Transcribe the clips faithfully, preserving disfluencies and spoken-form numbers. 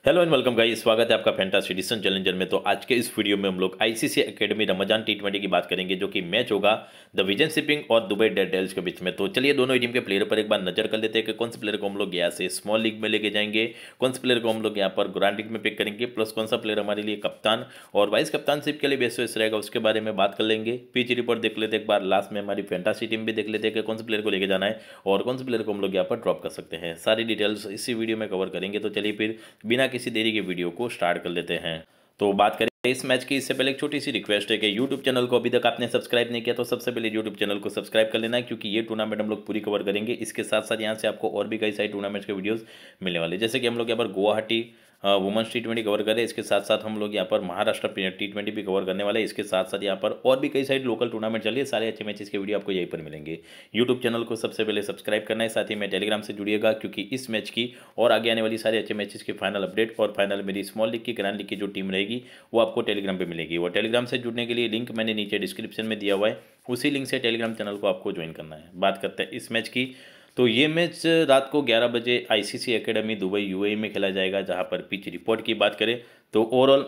Hello and welcome guys, स्वागत है आपका फैंटासी डिसीजन चैलेंजर में। तो आज के इस वीडियो में हम लोग ICC academy Ramzan T twenty की बात करेंगे, जो कि मैच होगा द विजन शिपिंग और दुबई डेयरडेविल्स के बीच में। तो चलिए दोनों ही टीम के प्लेयर पर एक बार नजर कर लेते हैं कि कौन से प्लेयर को हम लोग यहाँ से स्मॉल लीग में लेके जाएंगे, कौन से प्लेयर को हम लोग यहाँ पर ग्रैंड लीग में पिक करेंगे, प्लस कौन सा प्लेयर हमारे लिए कप्तान और वाइस कप्तानशिप के लिए बेस्ट चॉइस रहेगा, उसके बारे में बात कर लेंगे। पिच रिपोर्ट देख लेते एक बार, लास्ट में हमारी फैंटासी टीम भी देख लेते हैं कि कौन से प्लेयर को लेके जाना है और कौन से प्लेयर को हम लोग यहाँ पर ड्रॉप कर सकते हैं। सारी डिटेल्स इसी वीडियो में कवर करेंगे। तो चलिए फिर बिना किसी देरी के वीडियो को स्टार्ट कर लेते हैं। तो बात करें इस मैच की, इससे पहले एक छोटी सी रिक्वेस्ट है कि यूट्यूब चैनल को अभी तक आपने सब्सक्राइब नहीं किया तो सबसे पहले यूट्यूब चैनल को सब्सक्राइब कर लेना है, क्योंकि ये टूर्नामेंट हम लोग पूरी कवर करेंगे। इसके साथ साथ यहाँ से आपको और भी कई सारे टूर्नामेंट्स के वीडियोस मिलने वाले, जैसे कि हम लोग यहाँ पर Guwahati women's T twenty cover करें, इसके साथ साथ हम लोग यहाँ पर महाराष्ट्र टी ट्वेंटी भी कवर करने वाले हैं। इसके साथ साथ यहाँ पर और भी कई सारे लोकल टूर्नामेंट चलिए, सारे अच्छे मैचेस के वीडियो आपको यहीं पर मिलेंगे। यूट्यूब चैनल को सबसे पहले सब्सक्राइब करना है, साथ ही में टेलीग्राम से जुड़िएगा, क्योंकि इस मैच की और आगे आने वाली सारे अच्छे मैचेस की फाइनल अपडेट और फाइनल मेरी स्मॉल लीग की ग्रैंड लीग की जो टीम रहेगी वो आपको टेलीग्राम पर मिलेगी। वो टेलीग्राम से जुड़ने के लिए लिंक मैंने नीचे डिस्क्रिप्शन में दिया हुआ है, उसी लिंक से टेलीग्राम चैनल को आपको ज्वाइन करना है। बात करते हैं इस मैच की। तो ये मैच रात को ग्यारह बजे आईसीसी एकेडमी दुबई यूएई में खेला जाएगा, जहां पर पिच रिपोर्ट की बात करें तो ओवरऑल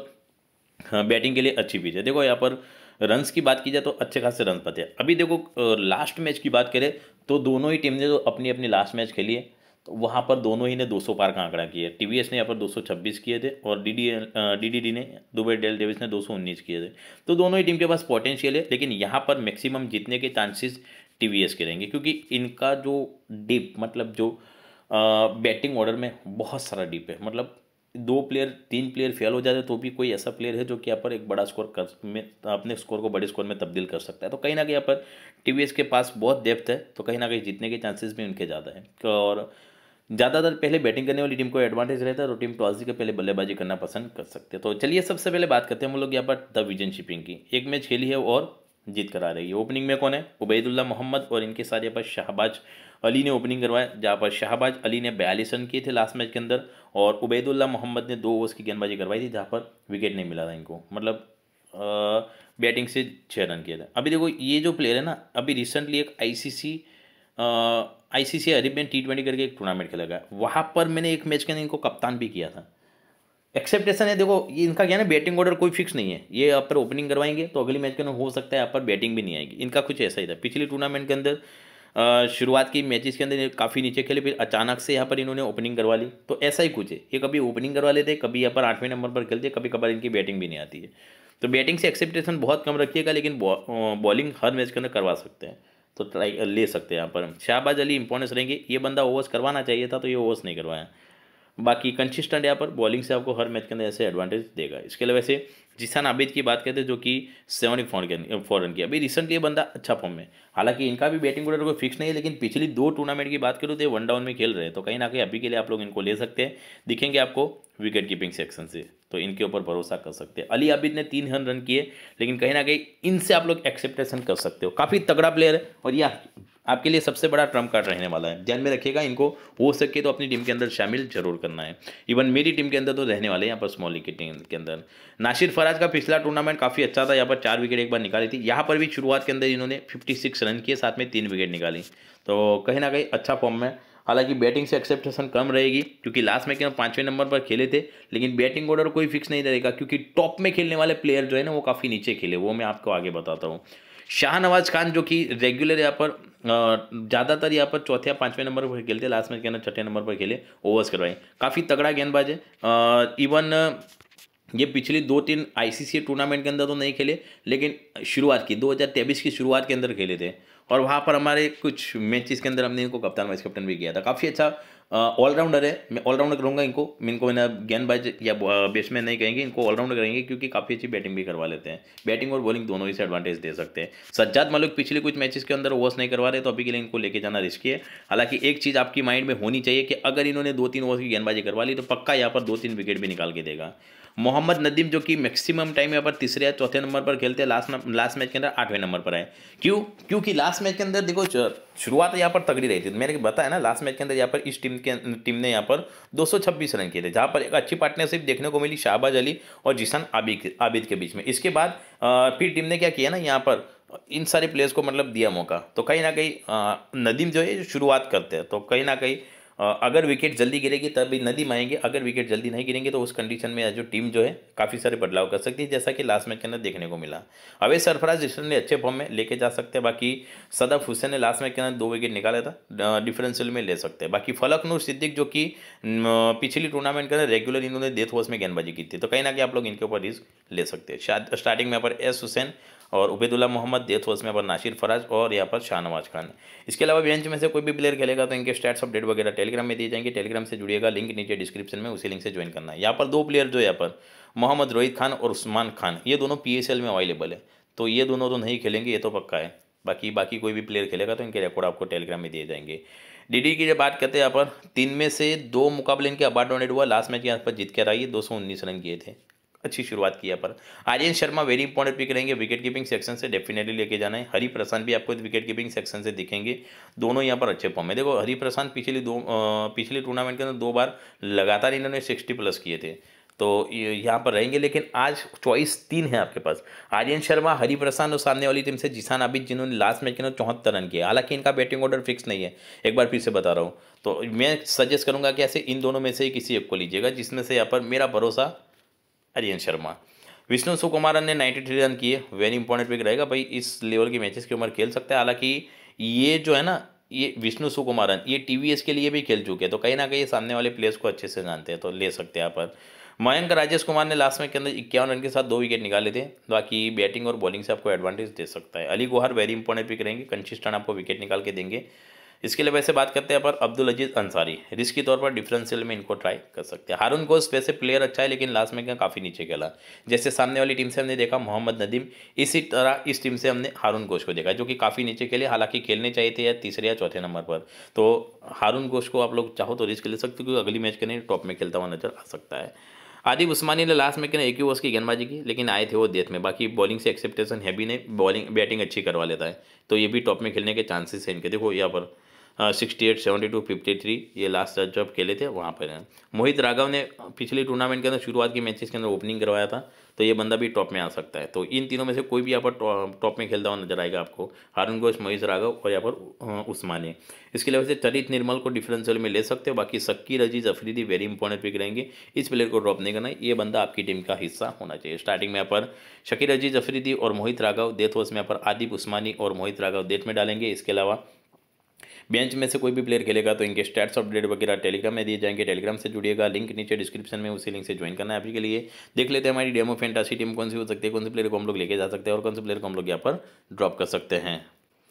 बैटिंग के लिए अच्छी पिच है। देखो यहाँ पर रन्स की बात की जाए तो अच्छे खासे रन पाते हैं। अभी देखो लास्ट मैच की बात करें तो दोनों ही टीम ने जो अपनी अपनी लास्ट मैच खेली है तो वहाँ पर दोनों ही ने दो सौ पार का आंकड़ा किया है। टीवीएस ने यहाँ पर दो सौ छब्बीस किए थे और डीडी डीडीडी ने दुबई डेयरडेविल्स ने दो सौ उन्नीस किए थे। तो दोनों ही टीम के पास पोटेंशियल है, लेकिन यहाँ पर मैक्सिमम जीतने के चांसेस टीवीएस के रहेंगे, क्योंकि इनका जो डीप मतलब जो बैटिंग ऑर्डर में बहुत सारा डीप है। मतलब दो प्लेयर तीन प्लेयर फेल हो जाते तो भी कोई ऐसा प्लेयर है जो कि यहाँ पर एक बड़ा स्कोर कर में अपने स्कोर को बड़े स्कोर में तब्दील कर सकता है। तो कहीं ना कहीं यहाँ पर टीवीएस के पास बहुत डेप्थ है, तो कहीं ना कहीं जीतने के चांसेस भी उनके ज़्यादा है। और ज़्यादातर पहले बैटिंग करने वाली टीम को एडवांटेज रहता है और टीम टॉस के पहले बल्लेबाजी करना पसंद कर सकते हैं। तो चलिए सबसे पहले बात करते हैं हम लोग यहाँ पर द विजन शिपिंग की। एक मैच खेली है और जीत कर आ रही है। ओपनिंग में कौन है? उबैदुल्ला मोहम्मद, और इनके साथ यहाँ पर शाहबाज अली ने ओपनिंग करवाया, जहाँ पर शाहबाज अली ने बयालीस रन किए थे लास्ट मैच के अंदर और उबैदुल्ला मोहम्मद ने दो ओवर्स की गेंदबाजी करवाई थी, जहाँ पर विकेट नहीं मिला था इनको। मतलब बैटिंग से छः रन किए थे। अभी देखो ये जो प्लेयर है ना, अभी रिसेंटली एक ICC ICC Arabian T twenty करके एक टूर्नामेंट खेला गया, वहाँ पर मैंने एक मैच के अंदर इनको कप्तान भी किया था। एक्सेप्टेशन है। देखो ये इनका क्या है ना, बैटिंग ऑर्डर कोई फिक्स नहीं है। ये यहाँ पर ओपनिंग करवाएंगे तो अगली मैच के अंदर हो सकता है यहाँ पर बैटिंग भी नहीं आएगी। इनका कुछ ऐसा ही था पिछले टूर्नामेंट के अंदर। शुरुआत की मैचेस के अंदर काफ़ी नीचे खेले, फिर अचानक से यहाँ पर इन्होंने ओपनिंग करवा ली। तो ऐसा ही कुछ है, ये कभी ओपनिंग करवा लेते, कभी यहाँ पर आठवें नंबर पर खेलते, कभी कभार इनकी बैटिंग भी नहीं आती है। तो बैटिंग से एक्सेप्टेशन बहुत कम रखिएगा, लेकिन बॉलिंग हर मैच के अंदर करवा सकते हैं, तो ट्राई ले सकते हैं। यहाँ पर शाहबाज अली इंपॉर्टेंस रहेंगे। ये बंदा ओवर्स करवाना चाहिए था तो ये ओवर्स नहीं करवाया। बाकी कंसिस्टेंट यहाँ पर बॉलिंग से आपको हर मैच के अंदर ऐसे एडवांटेज देगा। इसके अलावा वैसे जिसान आबिद की बात करते हैं, जो कि सेवेंटी फोर फोर रन की। अभी रिसेंटली ये बंदा अच्छा फॉर्म में, हालांकि इनका भी बैटिंग ऑर्डर कोई फिक्स नहीं है, लेकिन पिछली दो टूर्नामेंट की बात करूँ तो ये वन डाउन में खेल रहे हैं। तो कहीं ना कहीं अभी के लिए आप लोग इनको ले सकते हैं, दिखेंगे आपको विकेट कीपिंग सेक्शन से, तो इनके ऊपर भरोसा कर सकते हैं। अली आबिद ने तीन रन किए, लेकिन कहीं ना कहीं इनसे आप लोग एक्सेप्टेशन कर सकते हो। काफ़ी तगड़ा प्लेयर है और यह आपके लिए सबसे बड़ा ट्रम्प कार्ड रहने वाला है। ध्यान में रखिएगा, इनको हो सके तो अपनी टीम के अंदर शामिल जरूर करना है। इवन मेरी टीम के अंदर तो रहने वाले हैं यहाँ पर स्मॉल लीग की टीम के अंदर। नासिर फराज का पिछला टूर्नामेंट काफ़ी अच्छा था, यहाँ पर चार विकेट एक बार निकाली थी। यहाँ पर भी शुरुआत के अंदर इन्होंने छप्पन रन किए, साथ में तीन विकेट निकाली, तो कहीं ना कहीं अच्छा फॉर्म में। हालांकि बैटिंग से एक्सेप्टेशन कम रहेगी, क्योंकि लास्ट में क्या पाँचवें नंबर पर खेले थे, लेकिन बैटिंग ऑर्डर कोई फिक्स नहीं रहेगा, क्योंकि टॉप में खेलने वाले प्लेयर जो है ना वो काफ़ी नीचे खेले, वो मैं आपको आगे बताता हूँ। शाहनवाज खान जो कि रेगुलर यहाँ पर ज़्यादातर यहाँ पर चौथे या पाँचवें नंबर पर खेलते, लास्ट मैच के अंदर छठे नंबर पर खेले, ओवर्स करवाए, काफ़ी तगड़ा गेंदबाज है। इवन ये पिछली दो तीन आईसीसी टूर्नामेंट के अंदर तो नहीं खेले, लेकिन शुरुआत की दो हज़ार तेईस की शुरुआत के अंदर खेले थे, और वहाँ पर हमारे कुछ मैचेस के अंदर हमने इनको कप्तान वाइस कैप्टन भी किया था। काफ़ी अच्छा ऑलराउंडर है, मैं ऑलराउंडर करूँगा इनको। इनको ना गेंदबाज या बैट्समैन नहीं कहेंगे, इनको ऑलराउंडर करेंगे, क्योंकि काफ़ी अच्छी बैटिंग भी करवा लेते हैं। बैटिंग और बॉलिंग दोनों ही से एडवांटेज दे सकते हैं। सज्जाद मलिक पिछले कुछ मैचेस के अंदर ओवर्स नहीं करवा रहे, तो अभी के लिए इनको लेके जाना रिस्की है। हालांकि एक चीज़ आपकी माइंड में होनी चाहिए कि अगर इन्होंने दो तीन ओवर्स की गेंदबाजी करवा ली तो पक्का यहाँ पर दो तीन विकेट भी निकाल के देगा। मोहम्मद नदीम जो कि मैक्सिमम टाइम यहाँ पर तीसरे या चौथे नंबर पर खेलते हैं, लास्ट लास्ट मैच के अंदर आठवें नंबर पर आए। क्यों? क्योंकि लास्ट मैच के अंदर देखो शुरुआत यहाँ पर तगड़ी रही थी। मैंने बताया ना, लास्ट मैच के अंदर यहाँ पर इस टीम के टीम ने यहाँ पर दो सौ छब्बीस रन किए थे, जहाँ पर एक अच्छी पार्टनरशिप देखने को मिली शाहबाज अली और जिसान आबिद आबिद के बीच में। इसके बाद फिर टीम ने क्या किया ना, यहाँ पर इन सारे प्लेयर्स को मतलब दिया मौका। तो कहीं ना कहीं नदीम जो है शुरुआत करते हैं, तो कहीं ना कहीं अगर विकेट जल्दी गिरेगी तभी नदीम आएंगे, अगर विकेट जल्दी नहीं गिरेंगे तो उस कंडीशन में जो टीम जो है काफ़ी सारे बदलाव कर सकती है, जैसा कि लास्ट मैच के अंदर देखने को मिला। अवैध सरफराज ने अच्छे फॉर्म में लेके जा सकते हैं। बाकी सदफ हुसैन ने लास्ट मैच के अंदर दो विकेट निकाला था, डिफरेंशियल में ले सकते हैं। बाकी फलक नूर सिद्दीक जो कि पिछली टूर्नामेंट के अंदर रेगुलर इन्होंने डेथ ओवर्स में गेंदबाजी की थी, तो कहीं ना कहीं आप लोग इनके ऊपर रिस्क ले सकते हैं। स्टार्टिंग में यहाँ पर एस हुसैन और उबैदुल्ला मोहम्मद, डेथ ओवर्स में पर नासिर फराज और यहाँ पर शाहनवाज खान। इसके अलावा बेंच में से कोई भी प्लेयर खेलेगा तो इनके स्टैट्स अपडेट वगैरह टेलीग्राम में दिए जाएंगे। टेलीग्राम से जुड़िएगा, लिंक नीचे डिस्क्रिप्शन में, उसी लिंक से ज्वाइन करना है। यहाँ पर दो प्लेयर जो यहाँ पर मोहम्मद रोहित खान और उस्मान खान, ये दोनों पीएसएल में अवेलेबल है, तो ये दोनों तो नहीं खेलेंगे, ये तो पक्का है। बाकी बाकी कोई भी प्लेयर खेलेगा तो इनके रिकॉर्ड आपको टेलीग्राम में दिए जाएंगे। डीडी की जब बात करते हैं यहाँ पर तीन में से दो मुकाबले इनके अबाउट डोनेट हुआ, लास्ट मैच यहाँ पर जीत कर आई, दो सौ उन्नीस रन किए थे, अच्छी शुरुआत की यहाँ पर। Aryan Sharma very important pick रहेंगे, विकेट कीपिंग सेक्शन से डेफिनेटली लेके जाना है। हरी प्रशांत भी आपको विकेट कीपिंग सेक्शन से दिखेंगे, दोनों यहाँ पर अच्छे फॉर्म में। देखो हरी प्रशांत पिछली दो पिछली टूर्नामेंट के अंदर दो बार लगातार इन्होंने सिक्सटी प्लस किए थे, तो यहाँ पर रहेंगे। लेकिन आज चॉइस तीन है आपके पास, आर्यन शर्मा, हरी प्रशांत और सामने वाली टीम से जिसान आबिद, जिन्होंने लास्ट मैच के अंदर चौहत्तर रन किए। हालांकि इनका बैटिंग ऑर्डर फिक्स नहीं है, एक बार फिर से बता रहा हूँ, तो मैं सजेस्ट करूँगा कि ऐसे इन दोनों में से ही किसी एक को लीजिएगा, जिसमें से यहाँ पर मेरा भरोसा आर्यन शर्मा। विष्णु सुकुमारन ने तिरानवे रन किए, वेरी इंपॉर्टेंट पिक रहेगा भाई, इस लेवल के मैचेस की उम्र खेल सकता है। हालांकि ये जो है ना, ये विष्णु सुकुमारन ये टीवीएस के लिए भी खेल चुके हैं, तो कहीं ना कहीं सामने वाले प्लेयर्स को अच्छे से जानते हैं, तो ले सकते हैं यहाँ पर। मयंक राजेश कुमार ने लास्ट मैच के अंदर इक्यावन रन के साथ दो विकेट निकाले थे, बाकी बैटिंग और बॉलिंग से आपको एडवांटेज दे सकता है। Ali Gohar very important pick रहेंगे, कंसिस्टेंट आपको विकेट निकाल के देंगे। इसके लिए वैसे बात करते हैं पर अब्दुल अजीज अंसारी, रिस्क के तौर पर डिफरेंशियल में इनको ट्राई कर सकते हैं। हारून घोष वैसे प्लेयर अच्छा है, लेकिन लास्ट में क्या काफ़ी नीचे खेला, जैसे सामने वाली टीम से हमने देखा मोहम्मद नदीम, इसी तरह इस टीम से हमने हारून घोष को देखा, जो कि काफ़ी नीचे खेले। हालांकि खेलने चाहिए थे या तीसरे या चौथे नंबर पर, तो हारून घोष को आप लोग चाहो तो रिस्क ले सकते हो, क्योंकि अगली मैच के नहीं टॉप में खेलता हुआ नजर आ सकता है। आदिब उस्मानी ने लास्ट में के एक ही ओवर्स की गेंदबाजी की, लेकिन आए थे वो डेथ में। बाकी बॉलिंग से एक्सेप्टेशन है भी नहीं, बॉलिंग बैटिंग अच्छी करवा लेता है, तो ये भी टॉप में खेलने के चांसेस हैं इनके। देखो यहाँ पर sixty eight seventy two fifty three ये लास्ट जब खेले थे वहाँ पर हैं। मोहित राघव ने पिछली टूर्नामेंट के अंदर शुरुआत की मैचेस के अंदर ओपनिंग करवाया था, तो ये बंदा भी टॉप में आ सकता है। तो इन तीनों में से कोई भी यहाँ पर टॉप में खेलता हुआ नजर आएगा आपको, हारून घोष, मोहित राघव और यहाँ पर उस्मानी। इसके अलावा से चरित निर्मल को डिफरेंशियल में ले सकते हो। बाकी Shakir Aziz Afridi very important pick रहेंगे, इस प्लेयर को ड्रॉप नहीं करना, ये बंदा आपकी टीम का हिस्सा होना चाहिए। स्टार्टिंग में यहाँ पर शकीर अजीज अफरीदी और मोहित राघव, डेथ ओवर्स में यहाँ पर आदिब उस्मानी और मोहित राघव डेथ में डालेंगे। इसके अलावा बेंच में से कोई भी प्लेयर खेलेगा तो इनके स्टैट्स अपडेट वगैरह टेलीग्राम में दिए जाएंगे, टेलीग्राम से जुड़िएगा, लिंक नीचे डिस्क्रिप्शन में, उसी लिंक से ज्वाइन करना है अभी के लिए। देख लेते हैं हमारी डेमो फैंटासी टीम कौन सी हो सकती है, कौन से प्लेयर को हम लोग लेके जा सकते हैं और कौन से प्लेयर को हम लोग यहाँ पर ड्रॉप कर सकते हैं।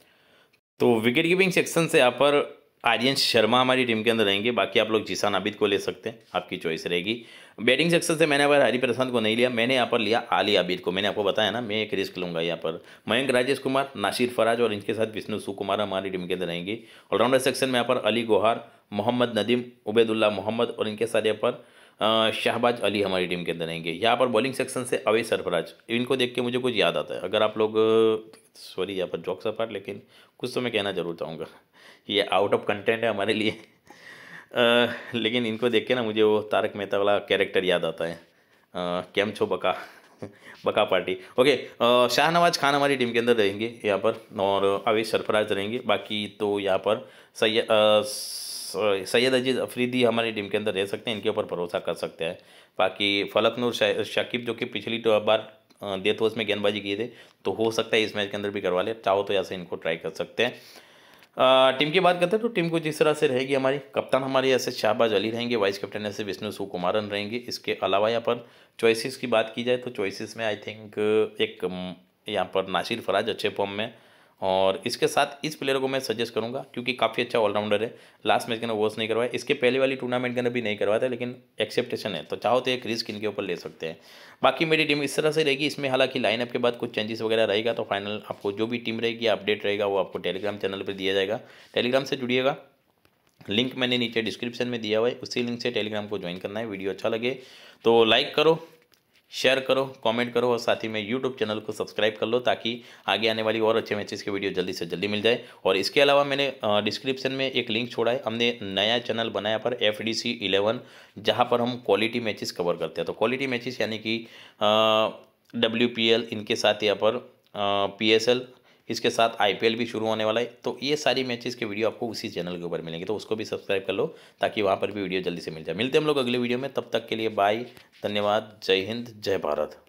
तो विकेट कीपिंग सेक्शन से यहाँ पर आर्यन शर्मा हमारी टीम के अंदर रहेंगे, बाकी आप लोग जिसान आबिद को ले सकते हैं, आपकी चॉइस रहेगी। बैटिंग सेक्शन से मैंने यहाँ पर हरी प्रशांत को नहीं लिया, मैंने यहाँ पर लिया आली आबिद को। मैंने आपको बताया ना, मैं एक रिस्क लूंगा यहाँ पर। मयंक राजेश कुमार, नासिर फराज और इनके साथ विष्णु सुकुमार हमारी टीम के अंदर रहेंगे। ऑलराउंडर सेक्शन में यहाँ पर अली गोहार, मोहम्मद नदीम, उबैदुल्ला मोहम्मद और इनके साथ यहाँ पर शाहबाज अली हमारी टीम के अंदर रहेंगे। यहाँ पर बॉलिंग सेक्शन से अवैध सरफराज, इनको देख के मुझे कुछ याद आता है। अगर आप लोग, सॉरी यहाँ पर जॉक्स अपार्ट, लेकिन कुछ तो मैं कहना जरूर चाहूँगा, ये आउट ऑफ कंटेंट है हमारे लिए, आ, लेकिन इनको देख के ना मुझे वो तारक मेहता वाला कैरेक्टर याद आता है, कैम छो बका बका पार्टी। ओके, शाहनवाज खान हमारी टीम के अंदर रहेंगे यहाँ पर, और अवैध सरफराज रहेंगे। बाकी तो यहाँ पर सैयद सैयद अजीज अफरीदी हमारी टीम के अंदर रह सकते हैं, इनके ऊपर भरोसा कर सकते हैं। बाकी फलक नूर शाकिब जो कि पिछली बार डेथ ओवर्स में गेंदबाजी किए थे, तो हो सकता है इस मैच के अंदर भी करवा ले, चाहो तो ऐसे इनको ट्राई कर सकते हैं। टीम की बात करते हैं तो टीम कुछ इस तरह से रहेगी हमारी। कप्तान हमारे ऐसे शाहबाज अली रहेंगे, वाइस कैप्टन ऐसे विष्णु सुकुमारन रहेंगे। इसके अलावा यहाँ पर चॉइसेस की बात की जाए तो चॉइसेस में आई थिंक एक यहाँ पर नासिर फराज अच्छे फॉर्म में, और इसके साथ इस प्लेयर को मैं सजेस्ट करूंगा क्योंकि काफ़ी अच्छा ऑलराउंडर है। लास्ट मैच के अंदर वॉश नहीं करवाया, इसके पहले वाली टूर्नामेंट के अंदर भी नहीं करवाया था, लेकिन एक्सेप्टेशन है, तो चाहो तो एक रिस्क इनके ऊपर ले सकते हैं। बाकी मेरी टीम इस तरह से रहेगी। इसमें हालांकि लाइनअप के बाद कुछ चेंजेस वगैरह रहेगा, तो फाइनल आपको जो भी टीम रहेगी अपडेट रहेगा वो आपको टेलीग्राम चैनल पर दिया जाएगा। टेलीग्राम से जुड़िएगा, लिंक मैंने नीचे डिस्क्रिप्शन में दिया हुआ है, उसी लिंक से टेलीग्राम को ज्वाइन करना है। वीडियो अच्छा लगे तो लाइक करो, शेयर करो, कमेंट करो, और साथ ही में यूट्यूब चैनल को सब्सक्राइब कर लो ताकि आगे आने वाली और अच्छे मैचेस की वीडियो जल्दी से जल्दी मिल जाए। और इसके अलावा मैंने डिस्क्रिप्शन में एक लिंक छोड़ा है, हमने नया चैनल बनाया पर एफ डी सी इलेवन, जहाँ पर हम क्वालिटी मैचेस कवर करते हैं। तो क्वालिटी मैचेस यानी कि डब्ल्यू पी एल, इनके साथ यहाँ पर पी एस एल, इसके साथ आईपीएल भी शुरू होने वाला है। तो ये सारी मैचेस के वीडियो आपको उसी चैनल के ऊपर मिलेंगे, तो उसको भी सब्सक्राइब कर लो ताकि वहाँ पर भी वीडियो जल्दी से मिल जाए। मिलते हैं हम लोग अगले वीडियो में, तब तक के लिए बाय, धन्यवाद, जय हिंद, जय भारत।